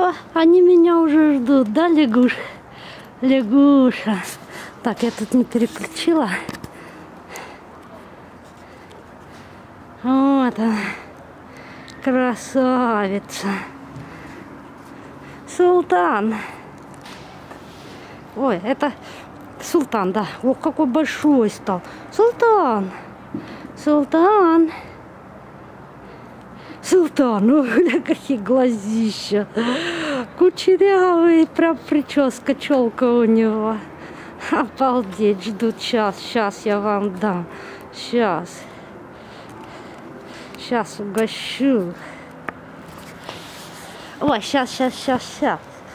О, они меня уже ждут, да, лягуш? Лягуша. Так, я тут не переключила. Вот она. Красавица. Султан. Ой, это Султан, да. Ох, какой большой стал. Султан. Султан. Султан. Ой, какие глазища. Кучерявый. Прям прическа, челка у него. Обалдеть, ждут. Сейчас я вам дам. Сейчас угощу. Ой, сейчас.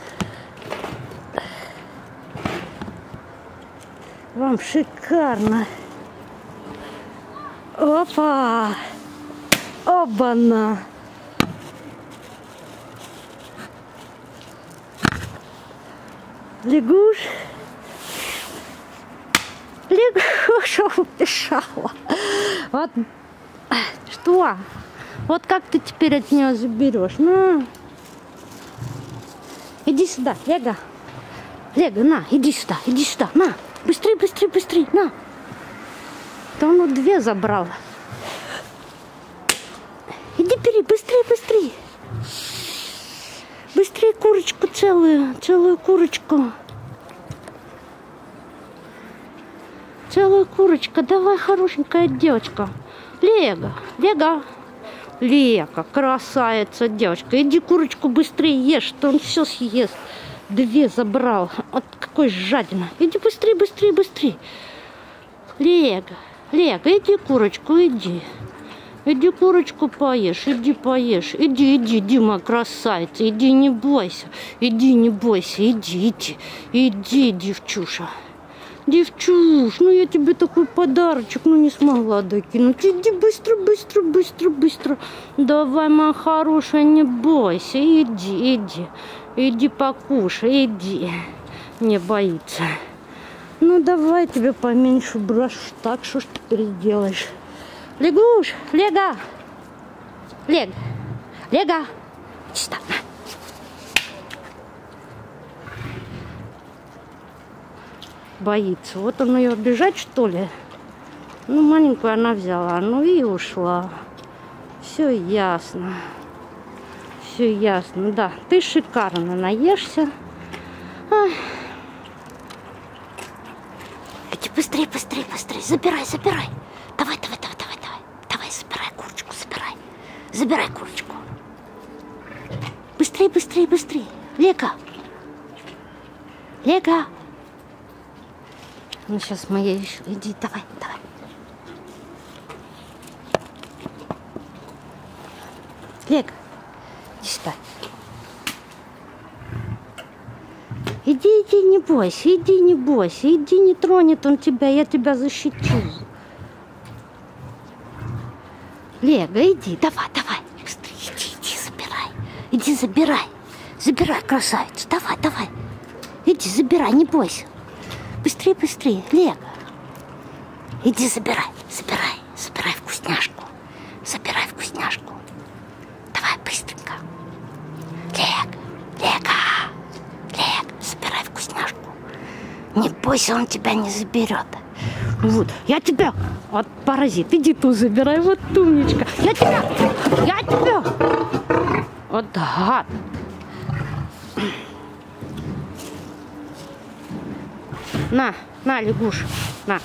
Вам шикарно. Опа! Оба-на! Лягуш. Лягуша убежала. Вот что? Вот как ты теперь от нее заберешь? На. Иди сюда, Лего. Лего, на, иди сюда, на. Быстрей, на. Да он вот 2 забрал. Иди бери, быстрей. Быстрее курочку целую курочку. Целая курочка, давай, хорошенькая девочка. Лего, красавица девочка. Иди курочку быстрее ешь, что он все съест. 2 забрал. Вот какой жадина. Иди быстрее. Лего, иди курочку, иди. Иди курочку поешь, Иди, моя красавица, иди, не бойся, иди, девчуша. Девчуш, ну я тебе такой подарочек, не смогла докинуть. Иди быстро. Давай, моя хорошая, не бойся, иди покушай, иди. Не боится. Ну давай тебе поменьше брошу, так что ж теперь сделаешь? Лягуш, Лего. Сюда. Боится. Вот он ее обижать, что ли? Ну, маленькую она взяла, и ушла. Все ясно. Да. Ты шикарно наешься. Ай. Иди быстрее. Забирай. Давай. Забирай курочку, Забирай курочку. Быстрее. Лего. Ну, сейчас моя еще. Иди, давай. Лего, иди сюда. Иди, не бойся, Иди, не тронет он тебя, я тебя защитю. Лего, иди, давай. Быстрее, иди, забирай. Забирай, красавица, давай. Иди, забирай, не бойся. Быстрее, Лего. Иди, забирай вкусняшку. Давай, быстренько. Лего, забирай вкусняшку. Не бойся, он тебя не заберет. Вот, я тебя, вот паразит, иди ту забирай, вот умничка. Я тебя. Вот гад. На, лягуш, на.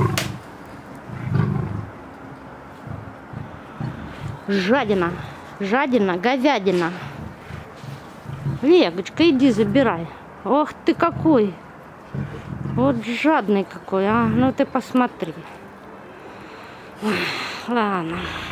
Жадина, говядина. Легочка, иди забирай. Ох ты какой. Вот жадный какой, а. Ну ты посмотри. Ладно.